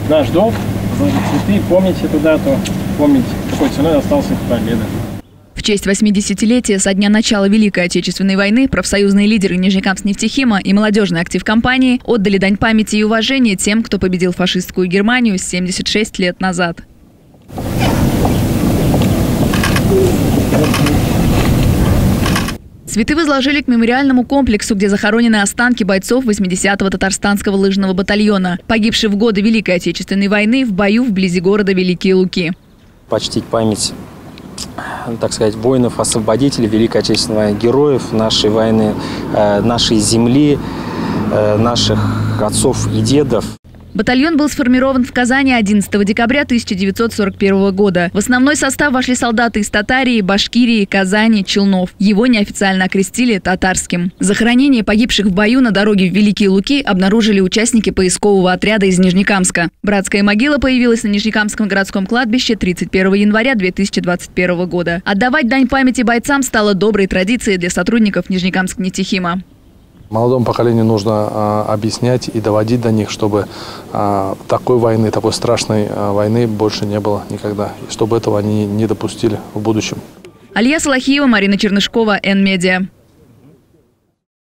Наш долг положить цветы, помнить эту дату, помнить, какой ценой осталась эта победа. В честь 80-летия со дня начала Великой Отечественной войны профсоюзные лидеры Нижнекамск-нефтехима и молодежный актив компании отдали дань памяти и уважения тем, кто победил фашистскую Германию 76 лет назад. Цветы возложили к мемориальному комплексу, где захоронены останки бойцов 80-го татарстанского лыжного батальона, погибших в годы Великой Отечественной войны в бою вблизи города Великие Луки. Почтить память, так сказать, воинов-освободителей Великой Отечественной войны, героев нашей войны, нашей земли, наших отцов и дедов. Батальон был сформирован в Казани 11 декабря 1941 года. В основной состав вошли солдаты из Татарии, Башкирии, Казани, Челнов. Его неофициально окрестили татарским. Захоронение погибших в бою на дороге в Великие Луки обнаружили участники поискового отряда из Нижнекамска. Братская могила появилась на Нижнекамском городском кладбище 31 января 2021 года. Отдавать дань памяти бойцам стало доброй традицией для сотрудников Нижнекамск-нефтехима. Молодому поколению нужно объяснять и доводить до них, чтобы такой войны, такой страшной войны больше не было никогда. И чтобы этого они не допустили в будущем. Алия Салахиева, Марина Чернышкова, Н-Медиа.